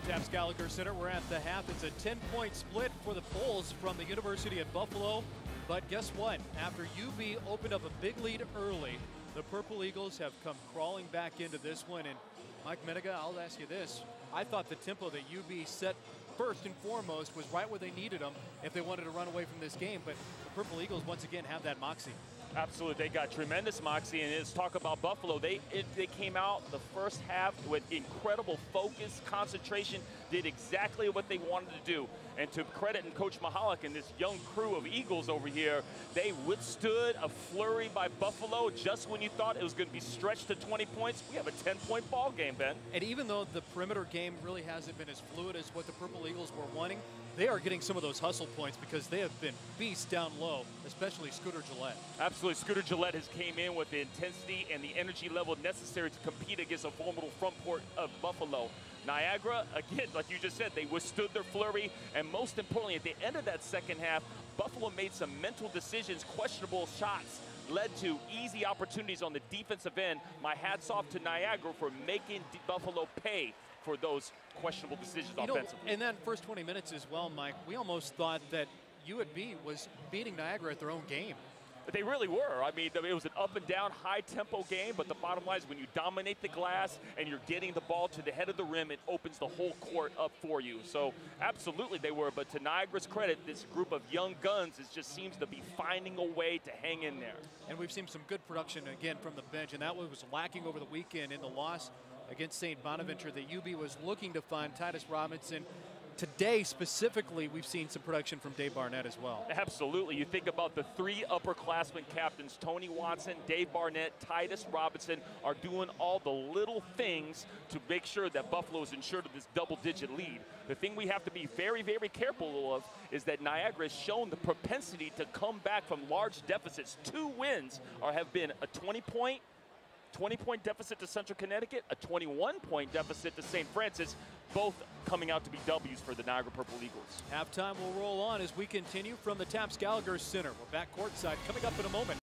Taps Gallagher Center. We're at the half. It's a 10-point split for the Bulls from the University of Buffalo. But guess what? After UB opened up a big lead early, the Purple Eagles have come crawling back into this one. And Mike Meniga, I'll ask you this. I thought the tempo that UB set first and foremost was right where they needed them if they wanted to run away from this game. But the Purple Eagles once again have that moxie. Absolutely, they got tremendous moxie, and let's talk about Buffalo. They came out the first half with incredible focus, concentration, did exactly what they wanted to do. And to credit and Coach Mahalik and this young crew of Eagles over here, they withstood a flurry by Buffalo just when you thought it was going to be stretched to 20 points. We have a 10-point ball game, Ben. And even though the perimeter game really hasn't been as fluid as what the Purple Eagles were wanting, they are getting some of those hustle points because they have been beasts down low, especially Scooter Gillette. Absolutely. Scooter Gillette has came in with the intensity and the energy level necessary to compete against a formidable front court of Buffalo. Niagara, again, like you just said, they withstood their flurry, and most importantly, at the end of that second half, Buffalo made some mental decisions, questionable shots, led to easy opportunities on the defensive end. My hat's off to Niagara for making Buffalo pay for those questionable decisions offensively. In that first 20 minutes as well, Mike, we almost thought that UNB was beating Niagara at their own game. But they really were. I mean, it was an up and down, high tempo game, but the bottom line is when you dominate the glass and you're getting the ball to the head of the rim, it opens the whole court up for you. So absolutely they were, but to Niagara's credit, this group of young guns just seems to be finding a way to hang in there. And we've seen some good production again from the bench, and that was lacking over the weekend in the loss against St. Bonaventure. The UB was looking to find Titus Robinson. Today, specifically, we've seen some production from Dave Barnett as well. Absolutely. You think about the three upperclassmen captains, Tony Watson, Dave Barnett, Titus Robinson, are doing all the little things to make sure that Buffalo is ensured of this double-digit lead. The thing we have to be very, very careful of is that Niagara has shown the propensity to come back from large deficits. 2 wins have been a 20-point deficit to Central Connecticut, a 21-point deficit to St. Francis, both coming out to be W's for the Niagara Purple Eagles. Halftime will roll on as we continue from the Taps Gallagher Center. We're back courtside coming up in a moment.